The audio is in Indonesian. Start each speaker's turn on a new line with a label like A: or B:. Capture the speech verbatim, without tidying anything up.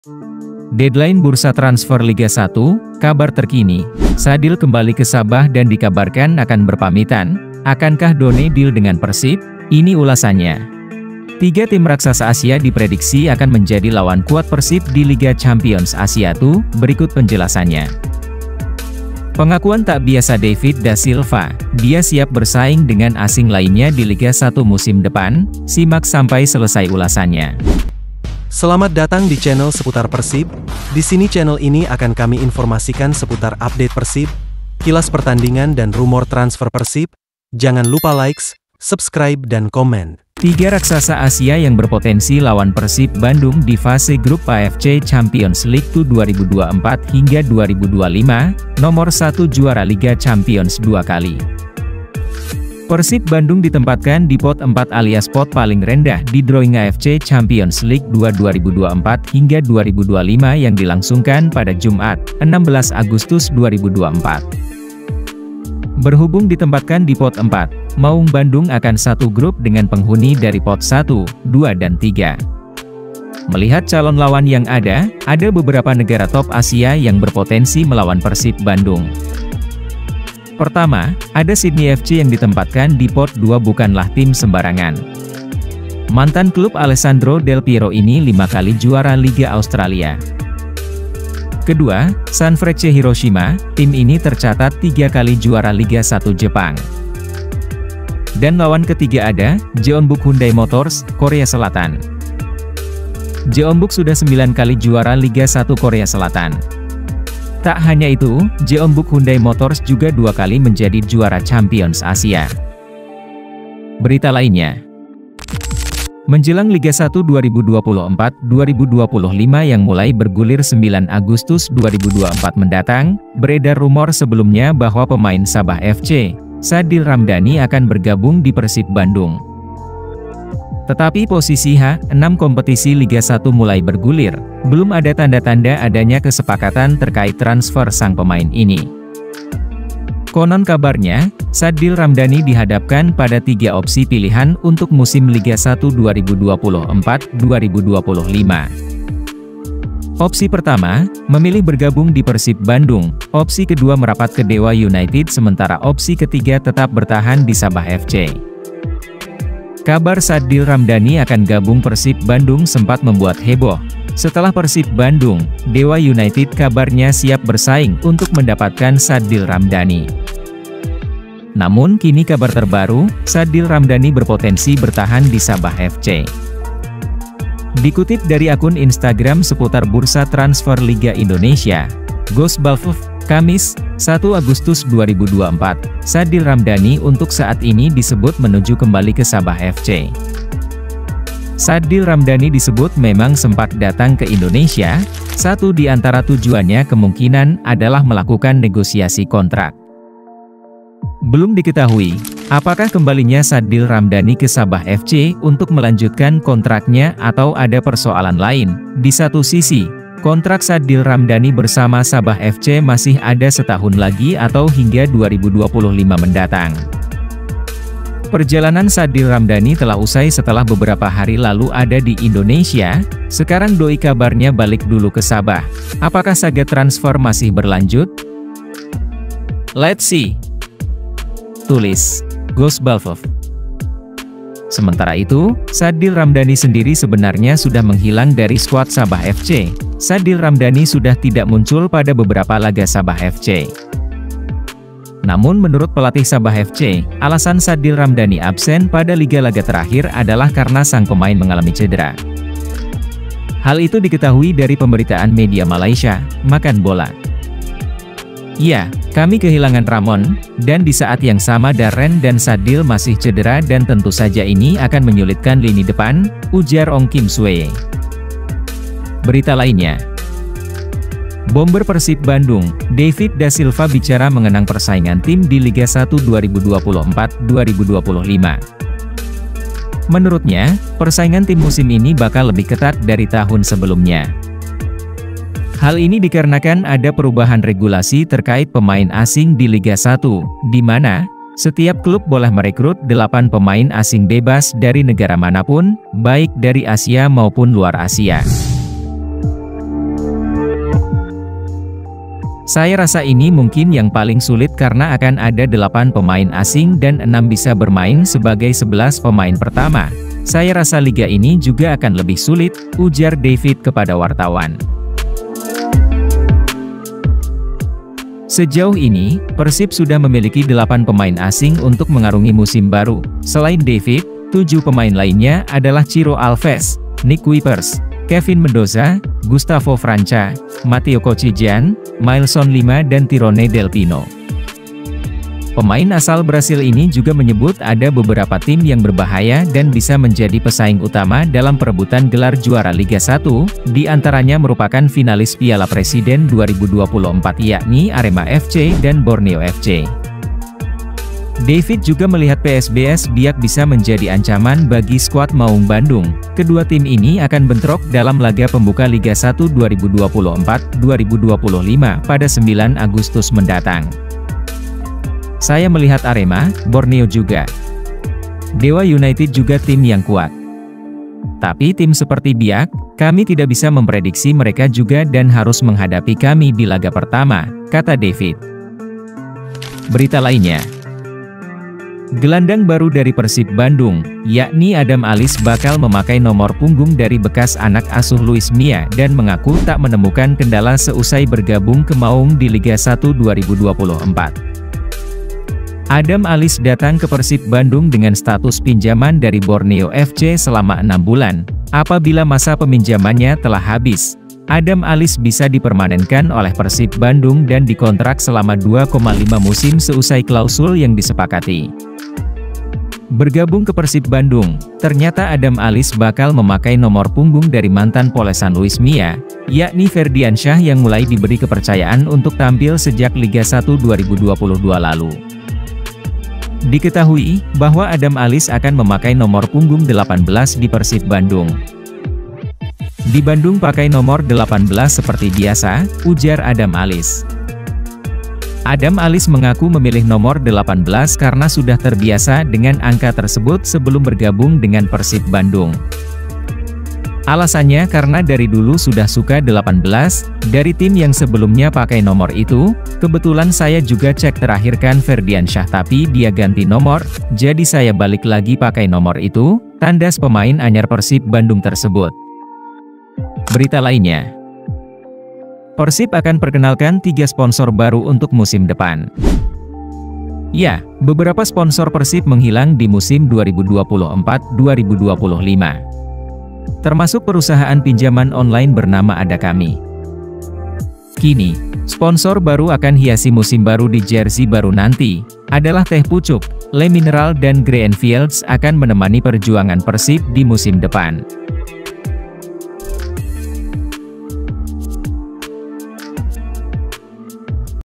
A: Deadline bursa transfer Liga satu, kabar terkini, Sadil kembali ke Sabah dan dikabarkan akan berpamitan. Akankah Done deal dengan Persib? Ini ulasannya. Tiga tim raksasa Asia diprediksi akan menjadi lawan kuat Persib di Liga Champions Asia dua, berikut penjelasannya. Pengakuan tak biasa David da Silva, dia siap bersaing dengan asing lainnya di Liga satu musim depan, simak sampai selesai ulasannya.
B: Selamat datang di channel seputar Persib. Di sini channel ini akan kami informasikan seputar update Persib, kilas pertandingan dan rumor transfer Persib. Jangan lupa likes, subscribe dan komen.
A: Tiga raksasa Asia yang berpotensi lawan Persib Bandung di fase grup A F C Champions League dua ribu dua puluh empat hingga dua ribu dua puluh lima, nomor satu juara Liga Champions dua kali. Persib Bandung ditempatkan di pot empat alias pot paling rendah di drawing A F C Champions League dua ribu dua puluh empat hingga dua ribu dua puluh lima yang dilangsungkan pada Jumat, enam belas Agustus dua ribu dua puluh empat. Berhubung ditempatkan di pot empat, Maung Bandung akan satu grup dengan penghuni dari pot satu, dua dan tiga. Melihat calon lawan yang ada, ada beberapa negara top Asia yang berpotensi melawan Persib Bandung. Pertama, ada Sydney F C yang ditempatkan di pot dua, bukanlah tim sembarangan. Mantan klub Alessandro Del Piero ini lima kali juara Liga Australia. Kedua, Sanfrecce Hiroshima, tim ini tercatat tiga kali juara Liga satu Jepang. Dan lawan ketiga ada, Jeonbuk Hyundai Motors, Korea Selatan. Jeonbuk sudah sembilan kali juara Liga satu Korea Selatan. Tak hanya itu, Jeonbuk Hyundai Motors juga dua kali menjadi juara Champions Asia. Berita lainnya. Menjelang Liga satu dua ribu dua puluh empat dua ribu dua puluh lima yang mulai bergulir sembilan Agustus dua ribu dua puluh empat mendatang, beredar rumor sebelumnya bahwa pemain Sabah F C, Sadil Ramdhani akan bergabung di Persib Bandung. Tetapi posisi H enam kompetisi Liga satu mulai bergulir, belum ada tanda-tanda adanya kesepakatan terkait transfer sang pemain ini. Konon kabarnya, Sadil Ramdhani dihadapkan pada tiga opsi pilihan untuk musim Liga satu dua ribu dua puluh empat dua ribu dua puluh lima. Opsi pertama, memilih bergabung di Persib Bandung, opsi kedua merapat ke Dewa United sementara opsi ketiga tetap bertahan di Sabah F C. Kabar Sadil Ramdhani akan gabung Persib Bandung sempat membuat heboh. Setelah Persib Bandung, Dewa United kabarnya siap bersaing untuk mendapatkan Sadil Ramdhani. Namun kini kabar terbaru, Sadil Ramdhani berpotensi bertahan di Sabah F C. Dikutip dari akun Instagram seputar bursa transfer Liga Indonesia, Gosbalfov, Kamis, satu Agustus dua ribu dua puluh empat, Sadil Ramdhani untuk saat ini disebut menuju kembali ke Sabah F C. Sadil Ramdhani disebut memang sempat datang ke Indonesia, satu di antara tujuannya kemungkinan adalah melakukan negosiasi kontrak. Belum diketahui, apakah kembalinya Sadil Ramdhani ke Sabah F C untuk melanjutkan kontraknya atau ada persoalan lain. Di satu sisi, kontrak Sadil Ramdhani bersama Sabah F C masih ada setahun lagi atau hingga dua ribu dua puluh lima mendatang. Perjalanan Sadil Ramdhani telah usai setelah beberapa hari lalu ada di Indonesia, sekarang doi kabarnya balik dulu ke Sabah. Apakah saga transfer masih berlanjut? Let's see. Tulis Gosbalfov. Sementara itu, Sadil Ramdhani sendiri sebenarnya sudah menghilang dari skuad Sabah F C. Sadil Ramdhani sudah tidak muncul pada beberapa laga Sabah F C. Namun menurut pelatih Sabah F C, alasan Sadil Ramdhani absen pada liga laga terakhir adalah karena sang pemain mengalami cedera. Hal itu diketahui dari pemberitaan media Malaysia, Makan Bola. Ya, kami kehilangan Ramon, dan di saat yang sama Darren dan Sadil masih cedera dan tentu saja ini akan menyulitkan lini depan, ujar Ong Kim Swee. Berita lainnya. Bomber Persib Bandung, David da Silva bicara mengenang persaingan tim di Liga satu dua ribu dua puluh empat dua ribu dua puluh lima. Menurutnya, persaingan tim musim ini bakal lebih ketat dari tahun sebelumnya. Hal ini dikarenakan ada perubahan regulasi terkait pemain asing di Liga satu, di mana setiap klub boleh merekrut delapan pemain asing bebas dari negara manapun, baik dari Asia maupun luar Asia. Saya rasa ini mungkin yang paling sulit karena akan ada delapan pemain asing dan enam bisa bermain sebagai sebelas pemain pertama. Saya rasa liga ini juga akan lebih sulit, ujar David kepada wartawan. Sejauh ini, Persib sudah memiliki delapan pemain asing untuk mengarungi musim baru. Selain David, tujuh pemain lainnya adalah Ciro Alves, Nick Kuipers, Kevin Mendoza, Gustavo Franca, Matteo Kocijan, Mailson Lima dan Tirone Del Pino. Pemain asal Brasil ini juga menyebut ada beberapa tim yang berbahaya dan bisa menjadi pesaing utama dalam perebutan gelar juara Liga satu, di antaranya merupakan finalis Piala Presiden dua ribu dua puluh empat yakni Arema F C dan Borneo F C. David juga melihat P S B S Biak bisa menjadi ancaman bagi skuad Maung Bandung. Kedua tim ini akan bentrok dalam laga pembuka Liga satu dua ribu dua puluh empat dua ribu dua puluh lima pada sembilan Agustus mendatang. Saya melihat Arema, Borneo juga. Dewa United juga tim yang kuat. Tapi tim seperti Biak, kami tidak bisa memprediksi mereka juga dan harus menghadapi kami di laga pertama, kata David. Berita lainnya. Gelandang baru dari Persib Bandung, yakni Adam Alisson bakal memakai nomor punggung dari bekas anak asuh Luis Mia dan mengaku tak menemukan kendala seusai bergabung ke Maung di Liga satu dua ribu dua puluh empat. Adam Alisson datang ke Persib Bandung dengan status pinjaman dari Borneo F C selama enam bulan. Apabila masa peminjamannya telah habis, Adam Alisson bisa dipermanenkan oleh Persib Bandung dan dikontrak selama dua koma lima musim seusai klausul yang disepakati. Bergabung ke Persib Bandung, ternyata Adam Alisson bakal memakai nomor punggung dari mantan polesan Luis Mia, yakni Ferdiansyah yang mulai diberi kepercayaan untuk tampil sejak Liga satu dua ribu dua puluh dua lalu. Diketahui bahwa Adam Alisson akan memakai nomor punggung delapan belas di Persib Bandung. Di Bandung pakai nomor delapan belas seperti biasa, ujar Adam Alisson. Adam Alisson mengaku memilih nomor delapan belas karena sudah terbiasa dengan angka tersebut sebelum bergabung dengan Persib Bandung. Alasannya karena dari dulu sudah suka delapan belas, dari tim yang sebelumnya pakai nomor itu, kebetulan saya juga cek terakhir kan Ferdiansyah tapi dia ganti nomor, jadi saya balik lagi pakai nomor itu, tandas pemain anyar Persib Bandung tersebut. Berita lainnya. Persib akan perkenalkan tiga sponsor baru untuk musim depan. Ya, beberapa sponsor Persib menghilang di musim dua ribu dua puluh empat dua ribu dua puluh lima. Termasuk perusahaan pinjaman online bernama Ada Kami. Kini, sponsor baru akan hiasi musim baru di jersey baru nanti, adalah Teh Pucuk, Le Mineral dan Greenfields akan menemani perjuangan Persib di musim depan.